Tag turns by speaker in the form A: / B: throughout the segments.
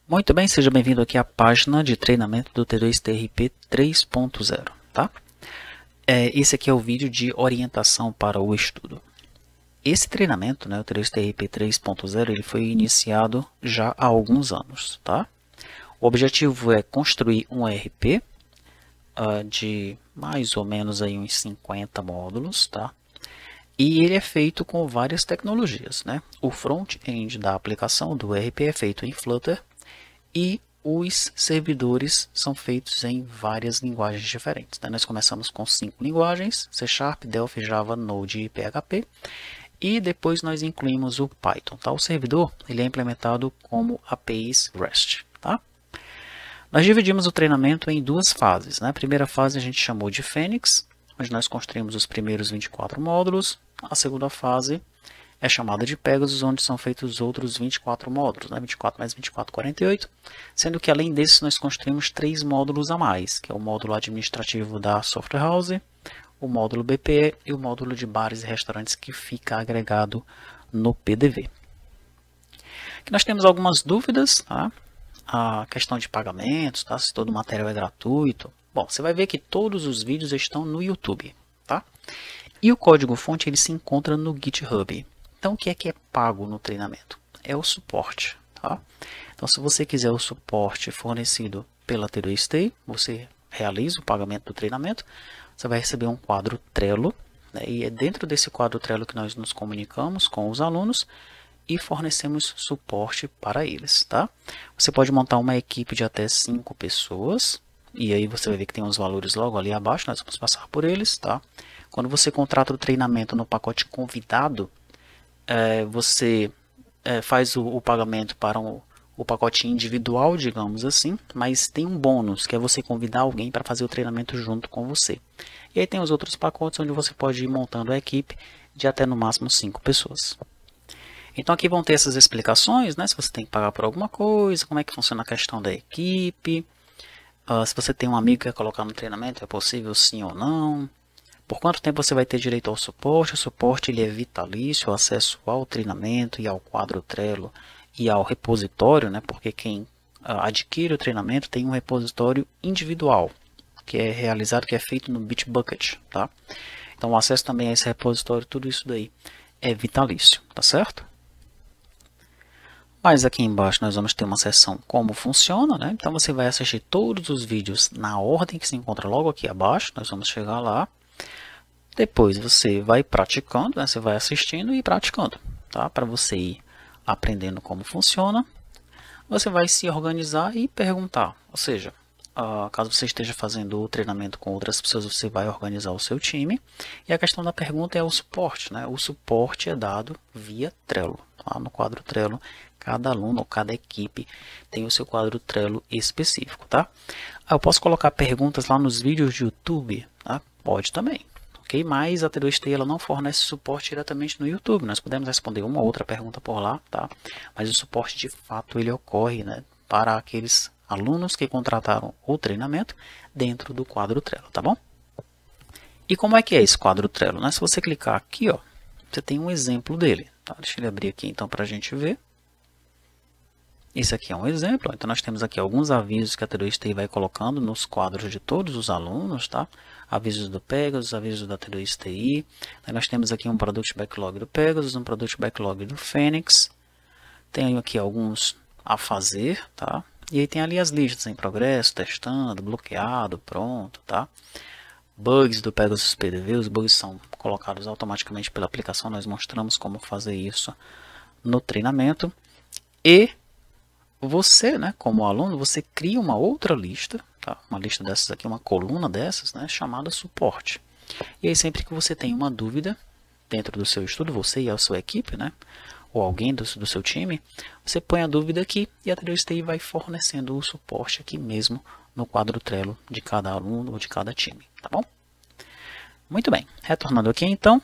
A: Muito bem, seja bem-vindo aqui à página de treinamento do T2TRP 3.0, tá? Esse aqui é o vídeo de orientação para o estudo. Esse treinamento, né, o T2TRP 3.0, ele foi iniciado já há alguns anos, tá? O objetivo é construir um ERP de mais ou menos aí uns 50 módulos, tá? E ele é feito com várias tecnologias, né? O front-end da aplicação do ERP é feito em Flutter e os servidores são feitos em várias linguagens diferentes, né? Nós começamos com 5 linguagens: C#, Delphi, Java, Node e PHP. E depois nós incluímos o Python, tá? O servidor ele é implementado como APIs REST, tá? Nós dividimos o treinamento em duas fases, né? A primeira fase a gente chamou de Fênix, onde nós construímos os primeiros 24 módulos. A segunda fase é chamada de Pegasus, onde são feitos os outros 24 módulos, né? 24 mais 24, 48, sendo que além desses nós construímos 3 módulos a mais, que é o módulo administrativo da Software House, o módulo BPE e o módulo de bares e restaurantes que fica agregado no PDV. Aqui nós temos algumas dúvidas, tá? A questão de pagamentos, tá? Se todo o material é gratuito. Bom, você vai ver que todos os vídeos estão no YouTube, tá? E o código-fonte ele se encontra no GitHub. Então, o que é pago no treinamento? É o suporte, tá? Então, se você quiser o suporte fornecido pela T2T, você realiza o pagamento do treinamento, você vai receber um quadro Trello, né? E é dentro desse quadro Trello que nós nos comunicamos com os alunos e fornecemos suporte para eles, tá? Você pode montar uma equipe de até 5 pessoas, e aí você vai ver que tem os valores logo ali abaixo, nós vamos passar por eles, tá? Quando você contrata o treinamento no pacote convidado, você faz o pagamento para o pacote individual, digamos assim, mas tem um bônus, que é você convidar alguém para fazer o treinamento junto com você. E aí tem os outros pacotes onde você pode ir montando a equipe de até no máximo 5 pessoas. Então aqui vão ter essas explicações, né? Se você tem que pagar por alguma coisa, como é que funciona a questão da equipe, se você tem um amigo que quer colocar no treinamento, é possível sim ou não. Por quanto tempo você vai ter direito ao suporte? O suporte ele é vitalício, o acesso ao treinamento e ao quadro Trello e ao repositório, né? Porque quem adquire o treinamento tem um repositório individual, que é realizado, que é feito no Bitbucket, tá? Então o acesso também a esse repositório, tudo isso daí é vitalício, tá certo? Mas aqui embaixo nós vamos ter uma seção como funciona, né? Então você vai assistir todos os vídeos na ordem que se encontra logo aqui abaixo, nós vamos chegar lá. Depois você vai praticando, né? Você vai assistindo e praticando, tá? Para você ir aprendendo como funciona, você vai se organizar e perguntar. Ou seja, caso você esteja fazendo o treinamento com outras pessoas, você vai organizar o seu time. E a questão da pergunta é o suporte, né? O suporte é dado via Trello. Lá no quadro Trello, cada aluno ou cada equipe tem o seu quadro Trello específico, tá? Eu posso colocar perguntas lá nos vídeos de YouTube, tá? Pode também. Okay? Mas a T2T ela não fornece suporte diretamente no YouTube. Nós podemos responder uma ou outra pergunta por lá, tá? Mas o suporte de fato ele ocorre, né, para aqueles alunos que contrataram o treinamento dentro do quadro Trello, tá bom? E como é que é esse quadro Trello, né? Se você clicar aqui, ó, você tem um exemplo dele, tá? Deixa eu abrir aqui então para a gente ver. Esse aqui é um exemplo, então nós temos aqui alguns avisos que a T2T vai colocando nos quadros de todos os alunos, tá? Avisos do Pegasus, avisos da T2TI. Aí nós temos aqui um Product Backlog do Pegasus, um Product Backlog do Fênix. Tem aqui alguns a fazer, tá? E aí tem ali as listas em progresso, testando, bloqueado, pronto, tá? Bugs do Pegasus PDV, os bugs são colocados automaticamente pela aplicação, nós mostramos como fazer isso no treinamento. E você, né, como aluno, você cria uma outra lista, tá? Uma lista dessas aqui, uma coluna dessas, né, chamada suporte. E aí sempre que você tem uma dúvida dentro do seu estudo, você e a sua equipe, né, ou alguém do seu time, você põe a dúvida aqui e a T2TI vai fornecendo o suporte aqui mesmo no quadro Trello de cada aluno ou de cada time, tá bom? Muito bem, retornando aqui então.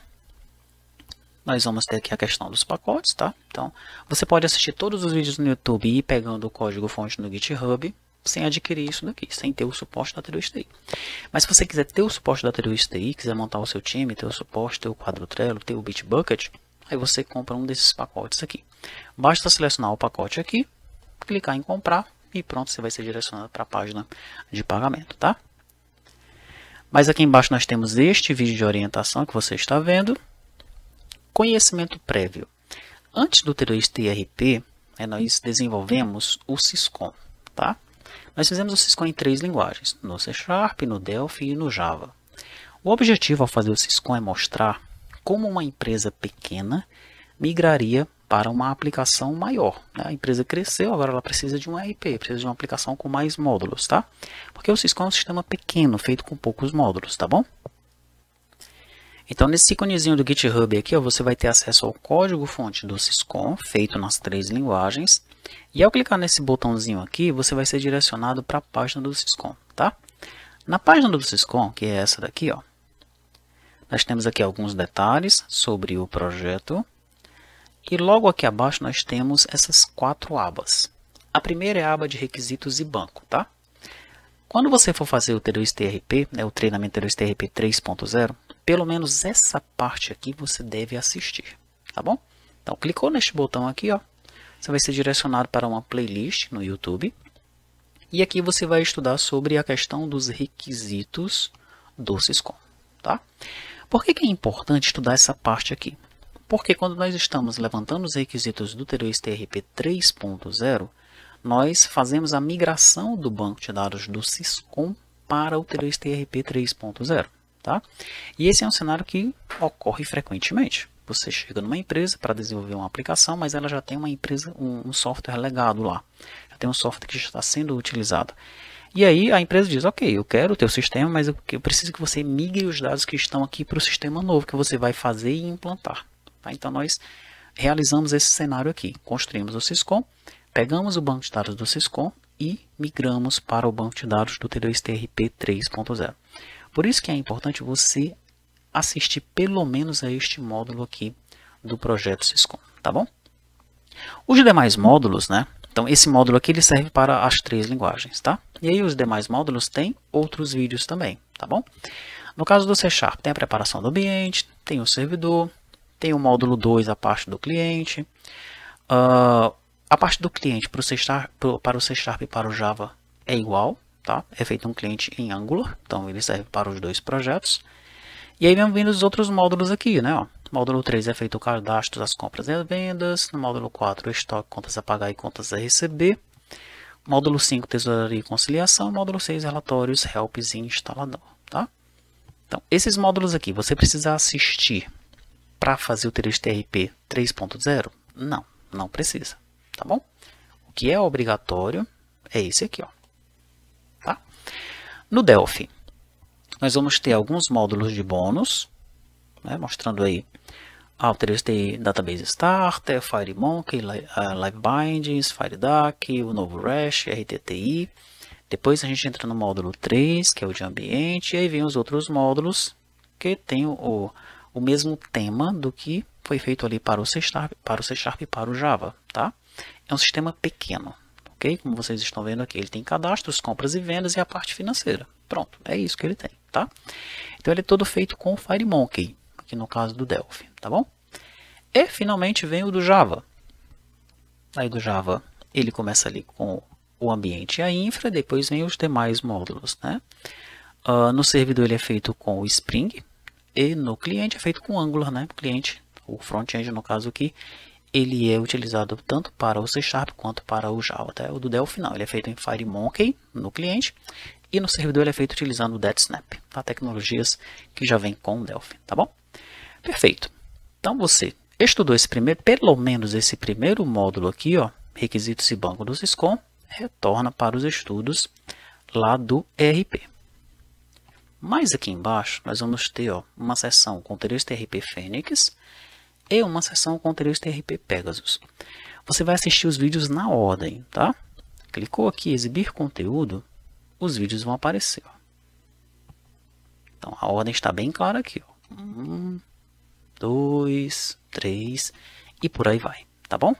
A: Nós vamos ter aqui a questão dos pacotes, tá? Então, você pode assistir todos os vídeos no YouTube e ir pegando o código-fonte no GitHub sem adquirir isso daqui, sem ter o suporte da T2TI. Mas se você quiser ter o suporte da T2TI, quiser montar o seu time, ter o suporte, ter o quadro Trello, ter o Bitbucket, aí você compra um desses pacotes aqui. Basta selecionar o pacote aqui, clicar em comprar e pronto, você vai ser direcionado para a página de pagamento, tá? Mas aqui embaixo nós temos este vídeo de orientação que você está vendo. Conhecimento prévio. Antes do T2T ERP, nós desenvolvemos o Syscom, tá? Nós fizemos o Syscom em 3 linguagens, no C#, no Delphi e no Java. O objetivo ao fazer o Syscom é mostrar como uma empresa pequena migraria para uma aplicação maior. A empresa cresceu, agora ela precisa de um ERP, precisa de uma aplicação com mais módulos, tá? Porque o Syscom é um sistema pequeno, feito com poucos módulos, tá bom? Então, nesse íconezinho do GitHub aqui, ó, você vai ter acesso ao código-fonte do Syscom, feito nas 3 linguagens. E ao clicar nesse botãozinho aqui, você vai ser direcionado para a página do Syscom, tá? Na página do Syscom, que é essa daqui, ó, nós temos aqui alguns detalhes sobre o projeto. E logo aqui abaixo nós temos essas 4 abas. A primeira é a aba de requisitos e banco, tá? Quando você for fazer o T2T ERP, o treinamento T2T ERP 3.0, pelo menos essa parte aqui você deve assistir, tá bom? Então, clicou neste botão aqui, ó, você vai ser direcionado para uma playlist no YouTube. E aqui você vai estudar sobre a questão dos requisitos do Syscom, tá? Por que é importante estudar essa parte aqui? Porque quando nós estamos levantando os requisitos do T2T ERP 3.0, nós fazemos a migração do banco de dados do Syscom para o T2T ERP 3.0. Tá? E esse é um cenário que ocorre frequentemente. Você chega numa empresa para desenvolver uma aplicação, mas ela já tem um software legado lá. Já tem um software que já está sendo utilizado. E aí a empresa diz, ok, eu quero o teu sistema, mas eu preciso que você migre os dados que estão aqui para o sistema novo que você vai fazer e implantar. Tá? Então nós realizamos esse cenário aqui. Construímos o Syscom, pegamos o banco de dados do Syscom e migramos para o banco de dados do T2T ERP 3.0. Por isso que é importante você assistir pelo menos a este módulo aqui do projeto Syscom, tá bom? Os demais módulos, né? Então esse módulo aqui ele serve para as 3 linguagens, tá? E aí os demais módulos têm outros vídeos também, tá bom? No caso do C# tem a preparação do ambiente, tem o servidor, tem o módulo 2, a parte do cliente. A parte do cliente para o C# e para o Java é igual. Tá? É feito um cliente em Angular, então ele serve para os 2 projetos. E aí vem vindo os outros módulos aqui, né? Ó, módulo 3 é feito o cadastro das compras e as vendas. No módulo 4, estoque, contas a pagar e contas a receber. Módulo 5, tesouraria e conciliação. Módulo 6, relatórios, helps e instalador. Tá? Então, esses módulos aqui, você precisa assistir para fazer o T2T ERP 3.0? Não, não precisa. Tá bom? O que é obrigatório é esse aqui, ó. Tá? No Delphi, nós vamos ter alguns módulos de bônus, né, mostrando aí o T2T Database Starter, FireMonkey, LiveBindings, FireDuck, o novo REST, RTTI. Depois a gente entra no módulo 3, que é o de ambiente, e aí vem os outros módulos que tem o mesmo tema do que foi feito ali para o C# e para o Java. Tá? É um sistema pequeno. Como vocês estão vendo aqui, ele tem cadastros, compras e vendas e a parte financeira. Pronto, é isso que ele tem, tá? Então ele é todo feito com o FireMonkey, aqui no caso do Delphi, tá bom? E finalmente vem o do Java. Aí do Java ele começa ali com o ambiente e a infra, depois vem os demais módulos, né? No servidor ele é feito com o Spring e no cliente é feito com Angular, né? O cliente, o front-end no caso aqui, ele é utilizado tanto para o C# quanto para o Java. Tá? O do Delphi não, ele é feito em FireMonkey no cliente e no servidor ele é feito utilizando o DeadSnap, tá? Tecnologias que já vem com o Delphi, tá bom? Perfeito. Então você estudou pelo menos esse primeiro módulo aqui, ó, requisitos e banco do Syscom, retorna para os estudos lá do ERP. Mas aqui embaixo nós vamos ter, ó, uma seção com T2T ERP Fênix e uma seção com T2T ERP Pegasus. Você vai assistir os vídeos na ordem, tá? Clicou aqui em exibir conteúdo, os vídeos vão aparecer. Ó. Então a ordem está bem clara aqui. Ó. 1, 2, 3 e por aí vai, tá bom?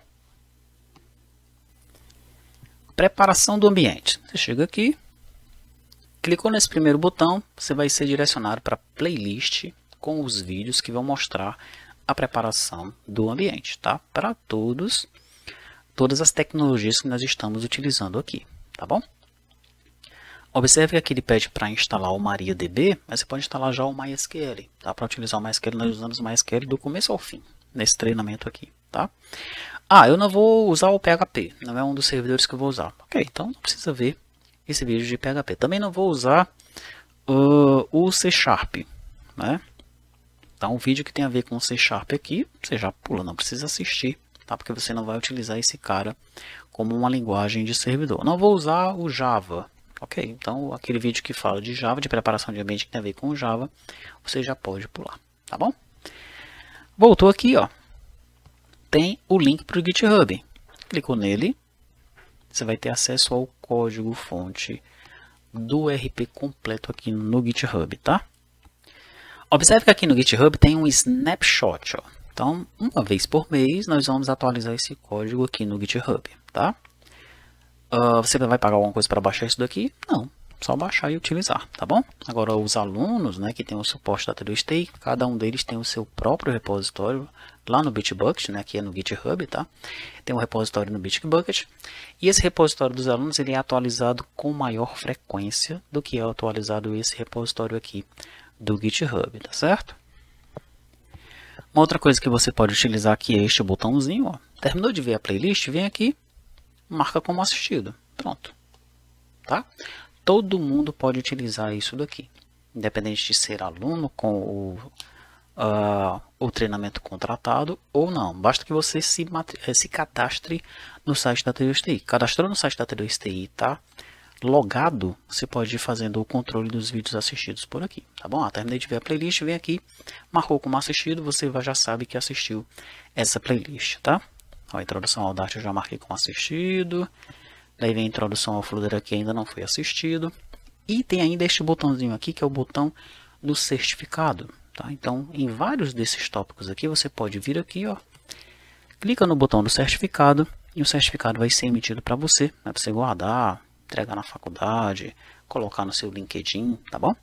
A: Preparação do ambiente. Você chega aqui, clicou nesse primeiro botão, você vai ser direcionado para a playlist com os vídeos que vão mostrar a preparação do ambiente, tá? Para todos, todas as tecnologias que nós estamos utilizando aqui, tá bom? Observe que aqui ele pede para instalar o MariaDB, mas você pode instalar já o MySQL, tá? Para utilizar o MySQL, nós usamos o MySQL do começo ao fim, nesse treinamento aqui, tá? Ah, eu não vou usar o PHP, não é um dos servidores que eu vou usar. Ok, então não precisa ver esse vídeo de PHP. Também não vou usar o C Sharp, né? Então, o vídeo que tem a ver com o C Sharp aqui, você já pula, não precisa assistir, tá? Porque você não vai utilizar esse cara como uma linguagem de servidor. Não vou usar o Java. Ok, então aquele vídeo que fala de Java, de preparação de ambiente que tem a ver com o Java, você já pode pular, tá bom? Voltou aqui, ó, tem o link para o GitHub. Clicou nele, você vai ter acesso ao código fonte do RP completo aqui no GitHub, tá? Observe que aqui no GitHub tem um snapshot, ó. Então, uma vez por mês, nós vamos atualizar esse código aqui no GitHub, tá? Você vai pagar alguma coisa para baixar isso daqui? Não, só baixar e utilizar, tá bom? Agora, os alunos, né, que tem o suporte da T2TI, cada um deles tem o seu próprio repositório lá no Bitbucket, né, que é no GitHub, tá? Tem um repositório no Bitbucket, e esse repositório dos alunos ele é atualizado com maior frequência do que é atualizado esse repositório aqui do GitHub, tá certo? Uma outra coisa que você pode utilizar aqui é este botãozinho, ó. Terminou de ver a playlist, vem aqui, marca como assistido. Pronto. Tá? Todo mundo pode utilizar isso daqui. Independente de ser aluno com o treinamento contratado ou não. Basta que você se cadastre no site da T2TI. Cadastrou no site da T2TI, tá? Logado, você pode ir fazendo o controle dos vídeos assistidos por aqui, tá bom? Terminei de ver a playlist, vem aqui, marcou como assistido, você já sabe que assistiu essa playlist, tá? A introdução ao Dart eu já marquei como assistido. Daí vem a introdução ao Flutter aqui, ainda não foi assistido. E tem ainda este botãozinho aqui, que é o botão do certificado, tá? Então, em vários desses tópicos aqui, você pode vir aqui, ó, clica no botão do certificado e o certificado vai ser emitido para você, né, para você guardar, entregar na faculdade, colocar no seu LinkedIn, tá bom?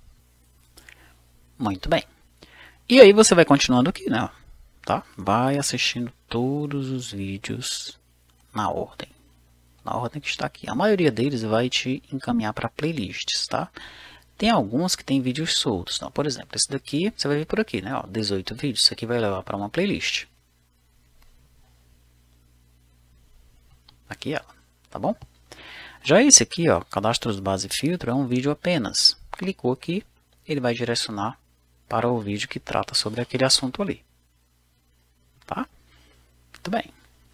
A: Muito bem. E aí você vai continuando aqui, né? Tá? Vai assistindo todos os vídeos na ordem que está aqui. A maioria deles vai te encaminhar para playlists, tá? Tem alguns que tem vídeos soltos. Então, por exemplo, esse daqui, você vai ver por aqui, né? Ó, 18 vídeos, isso aqui vai levar para uma playlist. Aqui ela, tá bom? Já esse aqui, ó, cadastros base filtro, é um vídeo apenas. Clicou aqui, ele vai direcionar para o vídeo que trata sobre aquele assunto ali. Tá? Muito bem.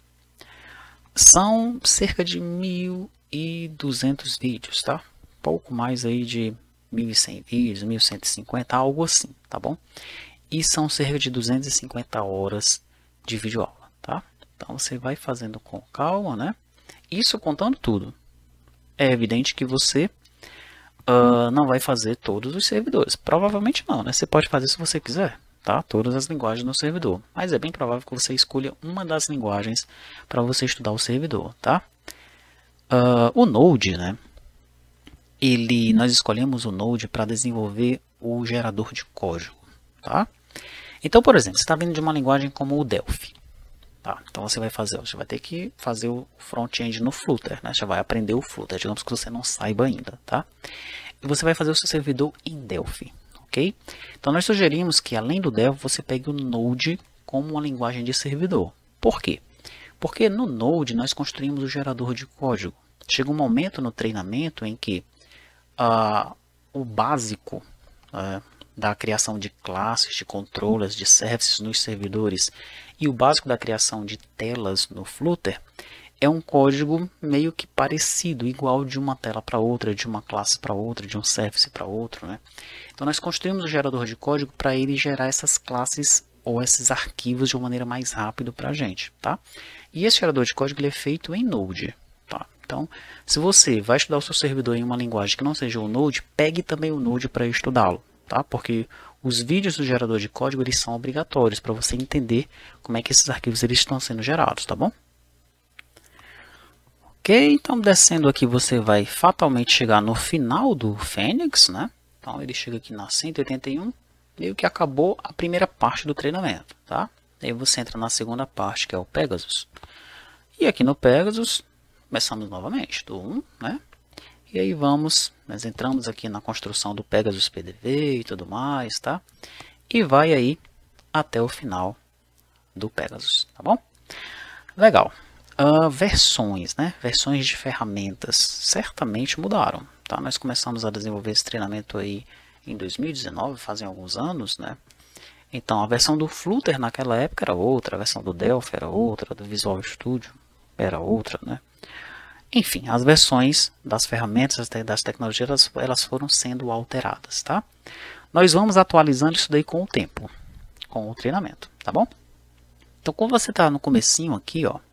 A: São cerca de 1.200 vídeos, tá? Pouco mais aí de 1.100 vídeos, 1.150, algo assim, tá bom? E são cerca de 250 horas de videoaula, tá? Então você vai fazendo com calma, né? Isso contando tudo. É evidente que você não vai fazer todos os servidores. Provavelmente não, né? Você pode fazer se você quiser, tá? Todas as linguagens no servidor. Mas é bem provável que você escolha uma das linguagens para você estudar o servidor, tá? O Node, né? Nós escolhemos o Node para desenvolver o gerador de código, tá? Então, por exemplo, você está vindo de uma linguagem como o Delphi. Tá, então você vai ter que fazer o front-end no Flutter, né? Você vai aprender o Flutter, digamos que você não saiba ainda, tá? E você vai fazer o seu servidor em Delphi, ok? Então nós sugerimos que além do Delphi você pegue o Node como uma linguagem de servidor. Por quê? Porque no Node nós construímos o gerador de código. Chega um momento no treinamento em que o básico da criação de classes, de controllers, de services nos servidores e o básico da criação de telas no Flutter é um código meio que parecido, igual de uma tela para outra, de uma classe para outra, de um service para outro, né? Então nós construímos o gerador de código para ele gerar essas classes ou esses arquivos de uma maneira mais rápida para a gente, tá? E esse gerador de código ele é feito em Node, tá? Então, se você vai estudar o seu servidor em uma linguagem que não seja o Node, pegue também o Node para estudá-lo. Tá? Porque os vídeos do gerador de código eles são obrigatórios para você entender como é que esses arquivos eles estão sendo gerados, tá bom? Ok, então descendo aqui você vai fatalmente chegar no final do Fênix, né? Então ele chega aqui na 181, meio que acabou a primeira parte do treinamento, tá? Aí você entra na segunda parte que é o Pegasus. E aqui no Pegasus, começamos novamente do 1, né? E aí nós entramos aqui na construção do Pegasus PDV e tudo mais, tá? E vai aí até o final do Pegasus, tá bom? Legal. Versões, né? Versões de ferramentas certamente mudaram, tá? Nós começamos a desenvolver esse treinamento aí em 2019, fazem alguns anos, né? Então a versão do Flutter naquela época era outra, a versão do Delphi era outra, do Visual Studio era outra, né? Enfim, as versões das ferramentas, das tecnologias, elas foram sendo alteradas, tá? Nós vamos atualizando isso daí com o tempo, com o treinamento, tá bom? Então, quando você está no comecinho aqui, ó,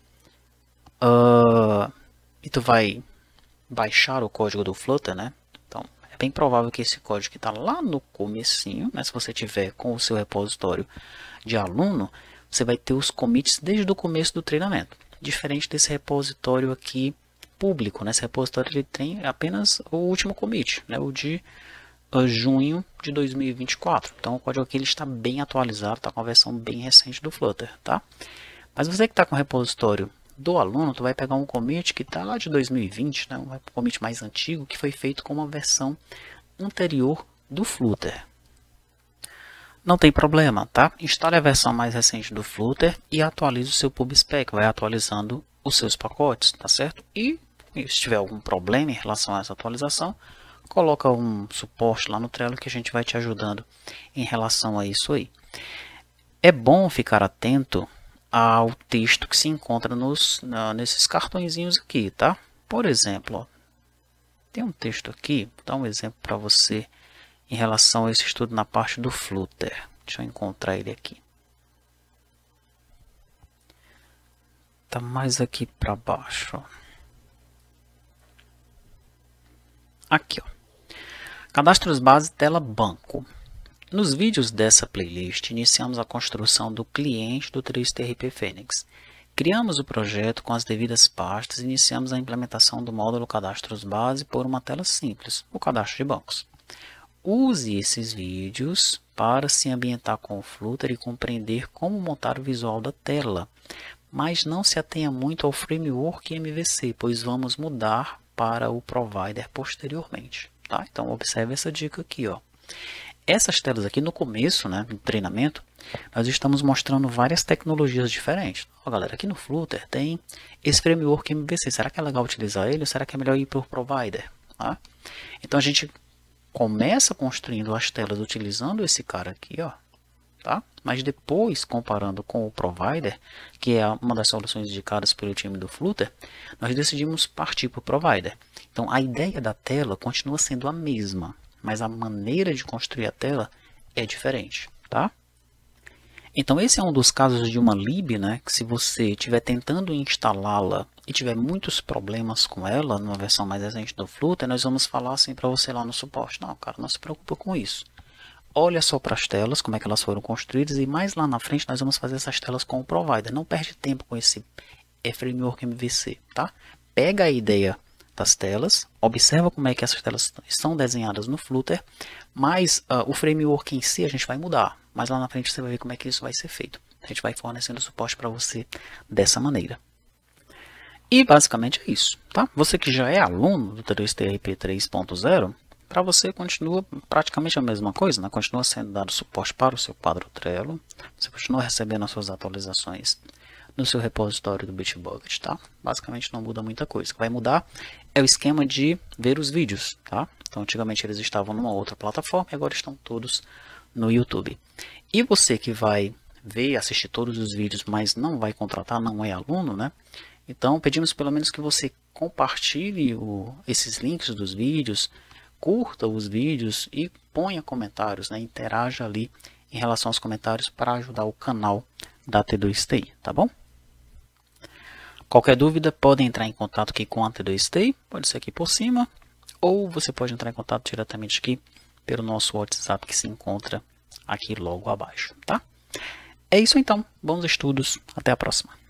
A: e tu vai baixar o código do Flutter, né? Então, é bem provável que esse código que está lá no comecinho, né? Se você tiver com o seu repositório de aluno, você vai ter os commits desde o começo do treinamento. Diferente desse repositório aqui público, né? Esse repositório ele tem apenas o último commit, né? O de junho de 2024. Então o código aqui ele está bem atualizado, está com a versão bem recente do Flutter, tá? Mas você que está com o repositório do aluno, tu vai pegar um commit que está lá de 2020, né? Um commit mais antigo que foi feito com uma versão anterior do Flutter. Não tem problema, tá? Instale a versão mais recente do Flutter e atualize o seu PubSpec, vai atualizando os seus pacotes, tá certo? E se tiver algum problema em relação a essa atualização, coloca um suporte lá no Trello que a gente vai te ajudando em relação a isso aí. É bom ficar atento ao texto que se encontra nesses cartõezinhos aqui, tá? Por exemplo, ó, tem um texto aqui, vou dar um exemplo para você em relação a esse estudo na parte do Flutter. Deixa eu encontrar ele aqui. Tá mais aqui para baixo. Ó. Aqui, ó. Cadastros base tela banco. Nos vídeos dessa playlist, iniciamos a construção do cliente do 3TRP Fênix. Criamos o projeto com as devidas pastas e iniciamos a implementação do módulo Cadastros base por uma tela simples, o cadastro de bancos. Use esses vídeos para se ambientar com o Flutter e compreender como montar o visual da tela, mas não se atenha muito ao framework MVC, pois vamos mudar para o provider posteriormente. Tá? Então observe essa dica aqui. Ó. Essas telas aqui no começo, né, do treinamento, nós estamos mostrando várias tecnologias diferentes. Ó, galera, aqui no Flutter tem esse framework MVC. Será que é legal utilizar ele ou será que é melhor ir para o provider? Tá? Então a gente começa construindo as telas utilizando esse cara aqui, ó, tá? Mas depois, comparando com o provider, que é uma das soluções indicadas pelo time do Flutter, nós decidimos partir para o provider. Então a ideia da tela continua sendo a mesma, mas a maneira de construir a tela é diferente, tá? Então esse é um dos casos de uma lib, né, que se você estiver tentando instalá-la e tiver muitos problemas com ela, numa versão mais recente do Flutter, nós vamos falar assim para você lá no suporte. Não, cara, não se preocupa com isso. Olha só para as telas, como é que elas foram construídas e mais lá na frente nós vamos fazer essas telas com o provider. Não perde tempo com esse framework MVC, tá? Pega a ideia das telas, observa como é que essas telas estão desenhadas no Flutter, mas o framework em si a gente vai mudar. Mas lá na frente você vai ver como é que isso vai ser feito. A gente vai fornecendo suporte para você dessa maneira. E basicamente é isso, tá? Você que já é aluno do 3TRP 3.0, para você continua praticamente a mesma coisa, né? Continua sendo dado suporte para o seu quadro Trello, você continua recebendo as suas atualizações no seu repositório do Bitbucket, tá? Basicamente não muda muita coisa. O que vai mudar é o esquema de ver os vídeos, tá? Então antigamente eles estavam numa outra plataforma e agora estão todos no YouTube. E você que vai ver e assistir todos os vídeos, mas não vai contratar, não é aluno, né? Então pedimos pelo menos que você compartilhe esses links dos vídeos, curta os vídeos e ponha comentários, né? Interaja ali em relação aos comentários para ajudar o canal da T2TI, tá bom? Qualquer dúvida pode entrar em contato aqui com a T2TI, pode ser aqui por cima, ou você pode entrar em contato diretamente aqui pelo nosso WhatsApp que se encontra aqui logo abaixo, tá? É isso então, bons estudos, até a próxima.